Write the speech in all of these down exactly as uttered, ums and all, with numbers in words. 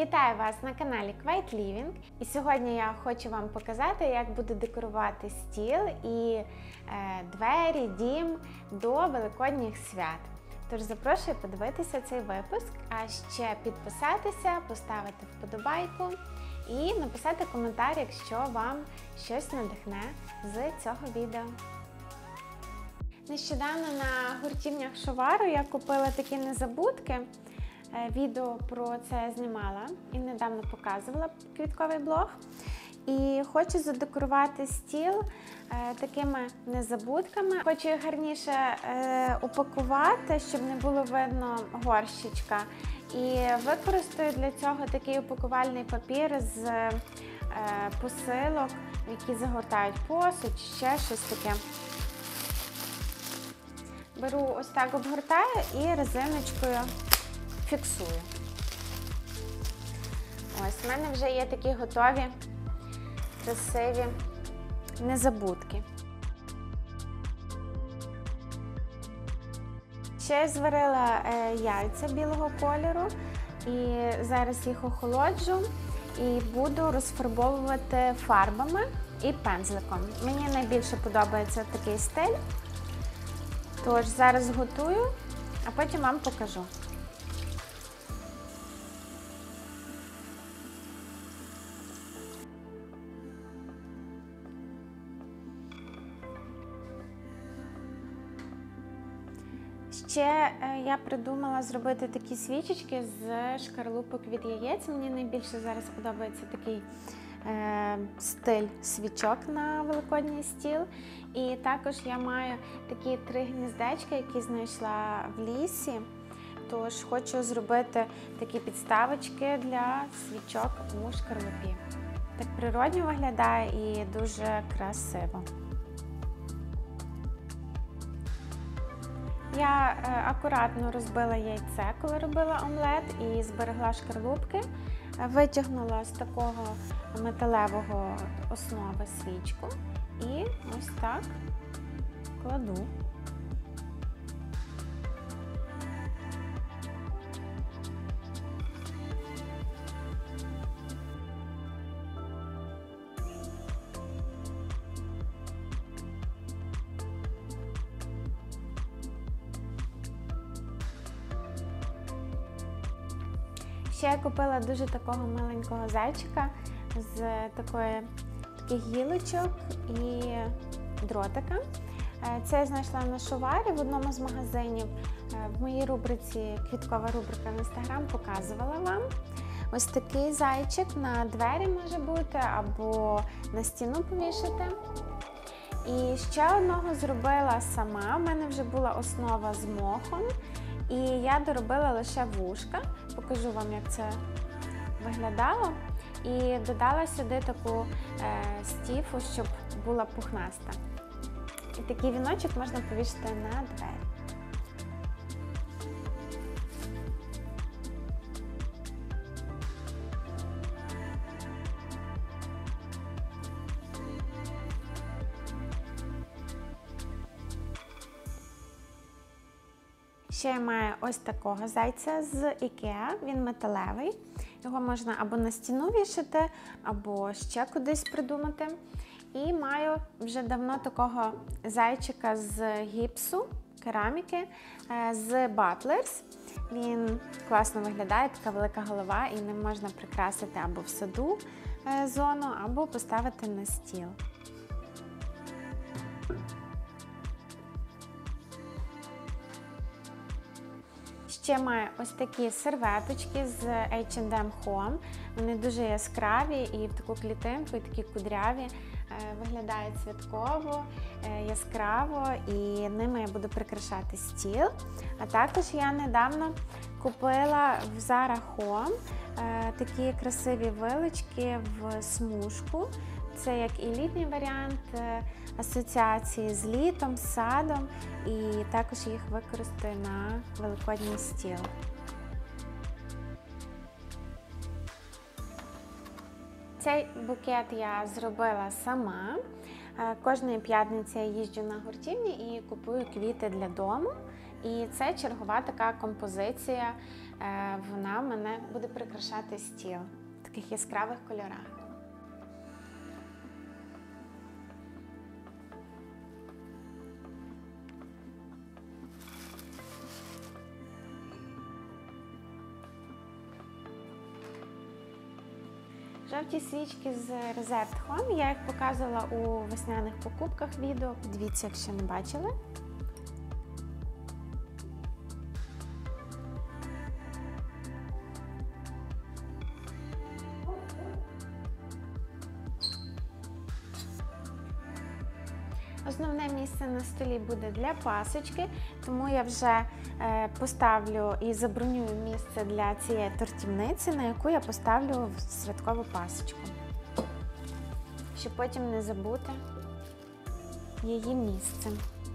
Вітаю вас на каналі Quiet Living. І сьогодні я хочу вам показати, як буду декорувати стіл і е, двері, дім до Великодніх свят. Тож запрошую подивитися цей випуск, а ще підписатися, поставити вподобайку і написати коментар, якщо вам щось надихне з цього відео. Нещодавно на гуртівнях Шовару я купила такі незабудки. Відео про це я знімала і недавно показувала квітковий блог. І хочу задекорувати стіл е, такими незабудками. Хочу їх гарніше е, упакувати, щоб не було видно горщичка. І використаю для цього такий упакувальний папір з е, посилок, які загортають посуд, ще щось таке. Беру ось так, обгортаю і резиночкою фіксую. Ось, в мене вже є такі готові, красиві незабудки. Ще я зварила е, яйця білого кольору і зараз їх охолоджу і буду розфарбовувати фарбами і пензликом. Мені найбільше подобається такий стиль, тож зараз готую, а потім вам покажу. Ще я придумала зробити такі свічечки з шкарлупок від яєць. Мені найбільше зараз подобається такий е, стиль свічок на великодній стіл. І також я маю такі три гніздечка, які знайшла в лісі. Тож хочу зробити такі підставочки для свічок у шкарлупі. Так природньо виглядає і дуже красиво. Я акуратно розбила яйце, коли робила омлет, і зберегла шкарлупки. Витягнула з такого металевого основи свічку і ось так кладу. Ще я купила дуже такого миленького зайчика з такої, таких гілочок і дротика. Це я знайшла на Шоварі в одному з магазинів. В моїй рубриці, квіткова рубрика в Instagram, показувала вам. Ось такий зайчик на двері може бути або на стіну повішати. І ще одного зробила сама. У мене вже була основа з мохом. І я доробила лише вушка, покажу вам, як це виглядало. І додала сюди таку е, стіфу, щоб була пухнаста. І такий віночок можна повісити на двері. Ще я маю ось такого зайця з ікеа, він металевий. Його можна або на стіну вішати, або ще кудись придумати. І маю вже давно такого зайчика з гіпсу, кераміки, з Butlers. Він класно виглядає, така велика голова, і ним можна прикрасити або в саду зону, або поставити на стіл. Ще маю ось такі серветочки з ейч енд ем Home. Вони дуже яскраві і в таку клітинку, і такі кудряві. Виглядають святково, яскраво, і ними я буду прикрашати стіл. А також я недавно купила в Zara Home такі красиві вилочки в смужку. Це як і літній варіант асоціації з літом, з садом, і також їх використаю на великодній стіл. Цей букет я зробила сама. Кожної п'ятниці я їжджу на гуртівні і купую квіти для дому. І це чергова така композиція, вона в мене буде прикрашати стіл в таких яскравих кольорах. Жовті свічки з Reserved Home, я їх показувала у весняних покупках відео, подивіться, якщо не бачили. Основне місце на столі буде для пасочки, тому я вже поставлю і забронюю місце для цієї тортівниці, на яку я поставлю святкову пасочку, щоб потім не забути її місце.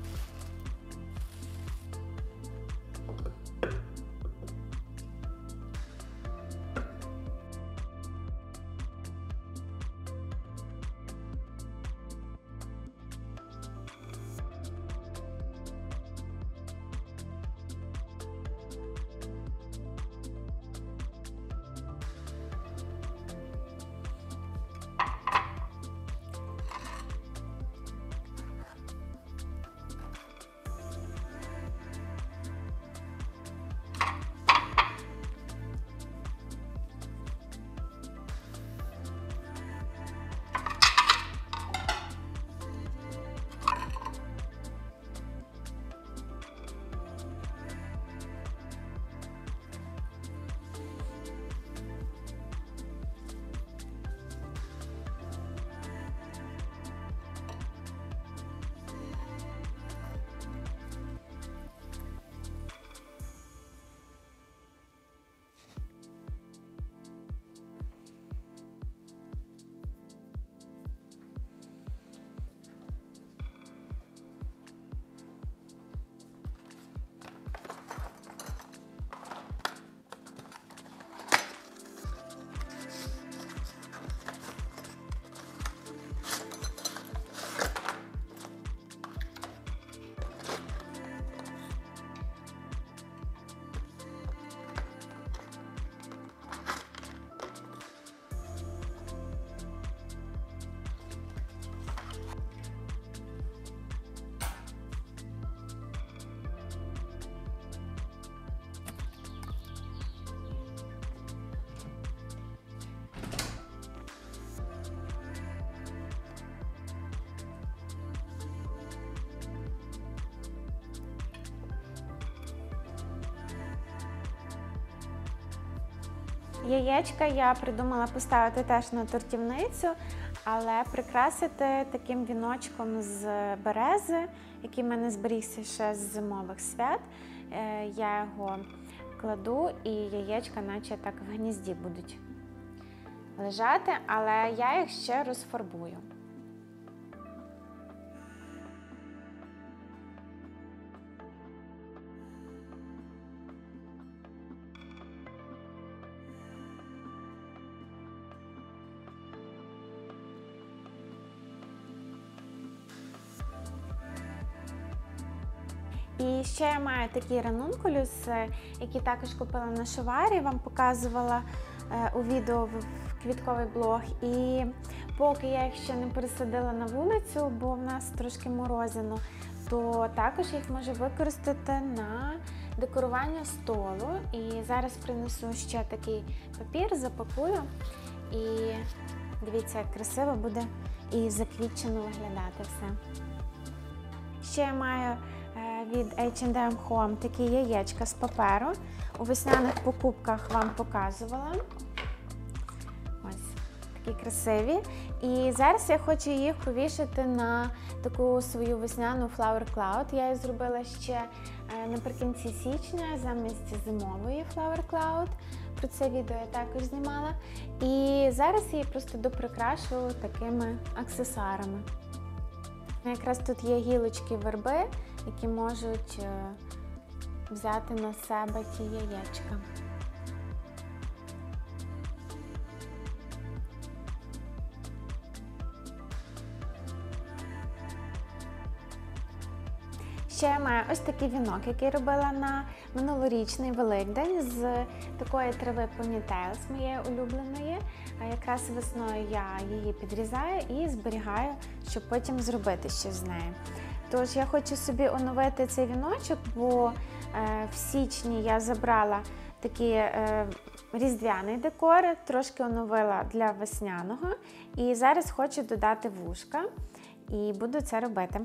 Яєчка я придумала поставити теж на тортівницю, але прикрасити таким віночком з берези, який в мене зберігся ще з зимових свят. Я його кладу і яєчка наче так в гнізді будуть лежати, але я їх ще розфарбую. І ще я маю такий ранункулюс, який також купила на Шоварі, вам показувала у відео в квітковий блог. І поки я їх ще не пересадила на вулицю, бо в нас трошки морозино, то також їх можу використати на декорування столу. І зараз принесу ще такий папір, запакую. І дивіться, як красиво буде і заквітчено виглядати все. Ще я маю від ейч енд ем Home такі яєчка з паперу. У весняних покупках вам показувала. Ось, такі красиві. І зараз я хочу їх повішати на таку свою весняну Flower Cloud. Я її зробила ще наприкінці січня замість зимової Flower Cloud. Про це відео я також знімала. І зараз я її просто доприкрашу такими аксесуарами. Якраз тут є гілочки верби, які можуть взяти на себе ті яєчка. Ще я маю ось такий вінок, який робила на минулорічний Великдень з такої трави понітейл, з моєї улюбленої. Якраз весною я її підрізаю і зберігаю, щоб потім зробити щось з нею. Тож я хочу собі оновити цей віночок, бо е, в січні я забрала такий е, різдвяний декор, трошки оновила для весняного. І зараз хочу додати вушка і буду це робити.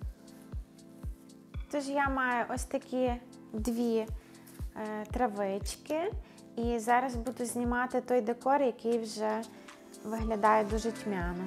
Тож я маю ось такі дві е, травички і зараз буду знімати той декор, який вже виглядає дуже тьмяно.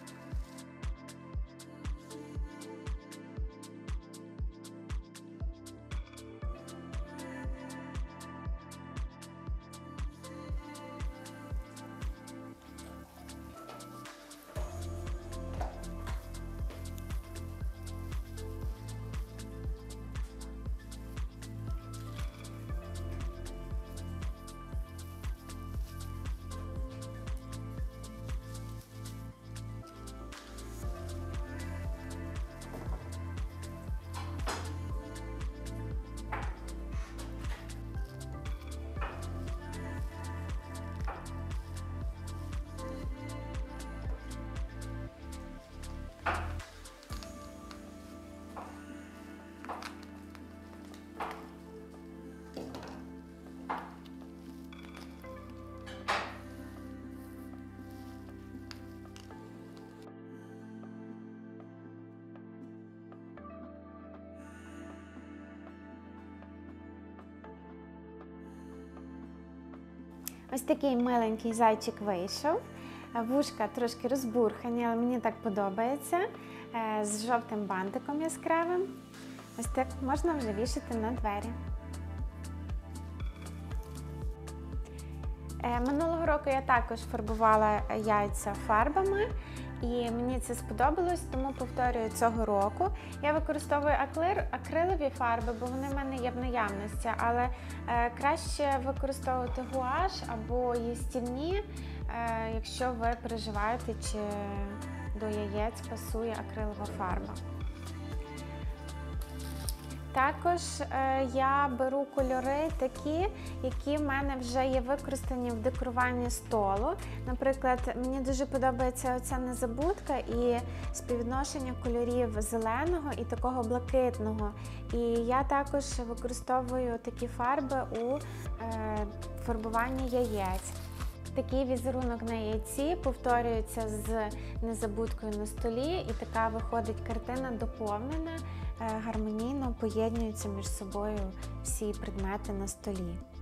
Ось такий миленький зайчик вийшов. Вушка трошки розбурхані, але мені так подобається. З жовтим бантиком яскравим. Ось так можна вже вішати на двері. Минулого року я також фарбувала яйця фарбами. І мені це сподобалось, тому повторюю цього року. Я використовую акрилові фарби, бо вони в мене є в наявності, але е, краще використовувати гуаш або їстівні, е, якщо ви переживаєте, чи до яєць пасує акрилова фарба. Також е, я беру кольори такі, які в мене вже є використані в декоруванні столу. Наприклад, мені дуже подобається оця незабудка і співвідношення кольорів зеленого і такого блакитного. І я також використовую такі фарби у е, фарбуванні яєць. Такий візерунок на яйці повторюється з незабудкою на столі, і така виходить картина доповнена, гармонійно поєднуються між собою всі предмети на столі.